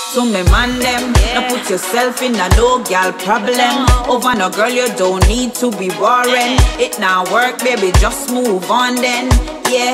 To me man them, now put yourself in a no girl problem. Over no girl you don't need to be worrying. It now work baby, just move on then. Yeah.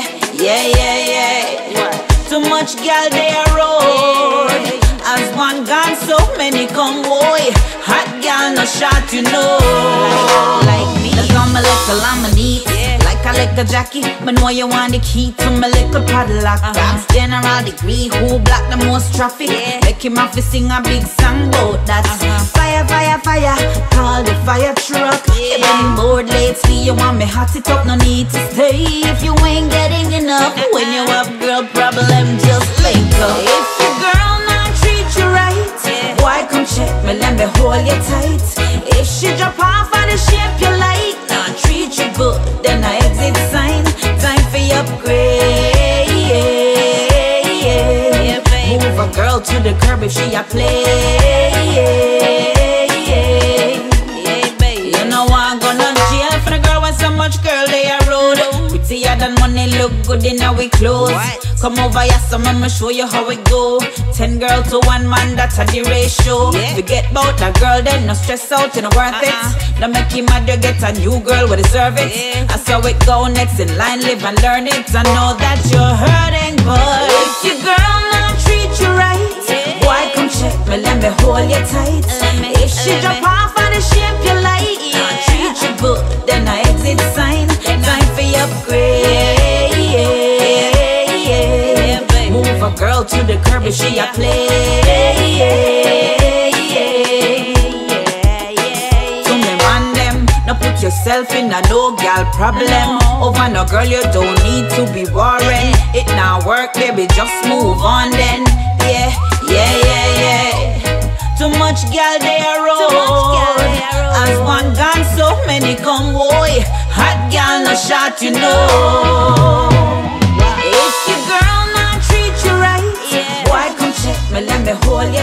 Too much girl they are road. As one gone so many come boy. Hot girl no shot you know. Like me, that's on my little I'm a neat. Like I like a Jackie, but know you want the key to my little padlock. That's general degree, who block the most traffic? Make him have to sing a big song about that. Fire, fire, fire, call the fire truck. If I'm bored lately, you want me hot it up, no need to stay. If you ain't getting enough, when you have girl problem, just link up. If your girl not treat you right, why come check me, let me hold you tight. If she drop off of the shape you like, not treat you good, then I exit sign. Time for your upgrade. Move a girl to the curb if she a play. You know I'm gonna jail for the girl when so much girl they are road. Prettier than money, look good in our clothes. Come over here, so I'ma show you how it go. 10 girl to 1 man, that's a the ratio. Forget about that girl, then no stress out, you know worth it. Don't make him mad, you get a new girl, we deserve it. I saw it go next in line, live and learn it. I know that you're hurting, but if your girl not treat you right, why come check me, let me hold you tight. If she drop off of the shape you like, not treat you good, then I exit sign. Time for your upgrade. Move a girl to the curb if she a play. To me man them, now put yourself in a no girl problem. Over no girl you don't need to be worrying. It now work baby, just move on then. Too much girl they are road. As one gone so many come boy. Hot girl no shot you know. If your girl not treat you right, why come check me, let me hold